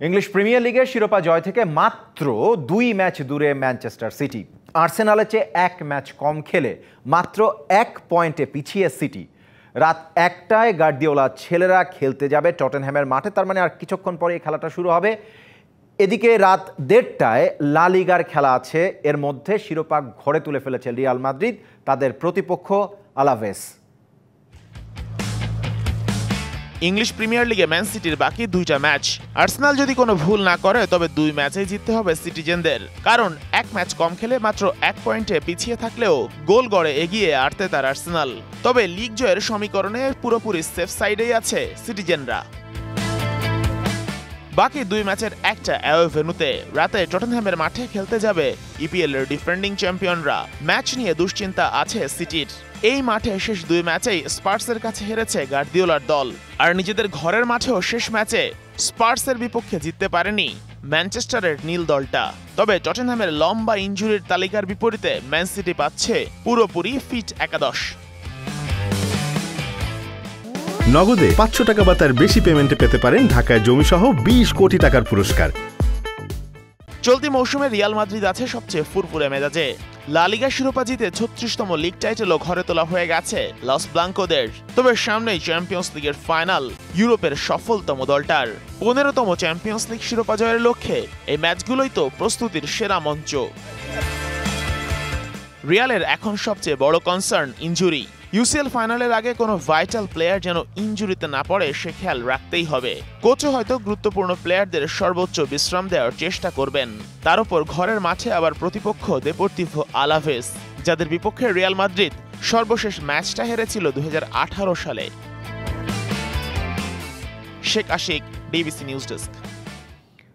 English premier লিগের শিরোপা জয় থেকে মাত্র 2 ম্যাচ দূরে ম্যানচেস্টার সিটি। আর্সেনালের চেয়ে 1 ম্যাচ কম খেলে মাত্র 1 পয়েন্টে পিছিয়ে সিটি। রাত 1টায় গার্দিওলা ছেলেরা খেলতে যাবে টটেনহ্যামের মাঠে, তার মানে আর কিছুক্ষণ পরে এই খেলাটা শুরু হবে। এদিকে রাত 1:30টায় লা লিগার খেলা আছে। এর মধ্যে শিরোপা ঘরে তুলে ফেলেছে রিয়াল মাদ্রিদ, তাদের প্রতিপক্ষ আলাভেস। ইংলিশ প্রিমিয়ার লিগে ম্যান সিটির বাকি 2টা ম্যাচ। আর্সেনাল যদি কোনো ভুল না করে তবে 2 ম্যাচেই জিততে হবে সিটিজেনদের, কারণ 1 ম্যাচ কম খেলে মাত্র 1 পয়েন্টে পিছিয়ে থাকলেও গোল গড়ে এগিয়ে আর্তেতার আর্সেনাল। তবে লিগ জয়ের সমীকরণে পুরোপুরি সেফ সাইডেই আছে সিটিজেনরা। বাকি 2 ম্যাচের একটা অ্যাওয়ে ভেন্যুতে রাতে টটেনহ্যামের মাঠে খেলতে যাবে ইপিএল এর ডিফেন্ডিং চ্যাম্পিয়নরা। ম্যাচ নিয়ে দুশ্চিন্তা আছে সিটির। এই মাঠে শেষ 2 ম্যাচেই স্পার্সের কাছে হেরেছে গার্দিওলার দল, আর নিজেদের ঘরের মাঠেও শেষ ম্যাচে স্পার্সের বিপক্ষে জিততে পারেনি ম্যানচেস্টারের নীল দলটা। তবে টটেনহ্যামের লম্বা ইনজুরির তালিকার বিপরীতে ম্যান সিটি পাচ্ছে পুরোপুরি ফিট একাদশ। নগদে 500 টাকা বা তার বেশি পেমেন্টে পেতে পারেন ঢাকায় জমিসহ 20 কোটি টাকার পুরস্কার। চলতি মৌসুমে রিয়াল মাদ্রিদ আছে সবচেয়ে ফুরফুরে মেজাজে। লা লিগা শিরোপা জিতে 36তম লিগ টাইটেলও ঘরে তোলা হয়ে গেছে লস ব্লাঙ্কোদের। তবে সামনেই চ্যাম্পিয়ন্স লিগের ফাইনাল, ইউরোপের সফলতম দলটার 15তম চ্যাম্পিয়ন্স লিগ শিরোপা জয়ের লক্ষ্যে এই ম্যাচগুলোই তো প্রস্তুতির সেরা মঞ্চ। রিয়ালের এখন সবচেয়ে বড় কনসার্ন ইনজুরি। ইউসিএল ফাইনালের আগে কোনো ভাইটাল প্লেয়ার যেন ইনজুরিতে না পড়ে সে খেয়াল রাখতেই হবে। কোচও হয়তো গুরুত্বপূর্ণ প্লেয়ারদের সর্বোচ্চ বিশ্রাম দেওয়ার চেষ্টা করবেন। তার উপর ঘরের মাঠে আবার প্রতিপক্ষ দেপোর্তিভো আলাভেস, যাদের বিপক্ষে রিয়াল মাদ্রিদ সর্বশেষ ম্যাচটা হেরেছিল 2018 সালে। Sheikh Ashik, DBC news desk.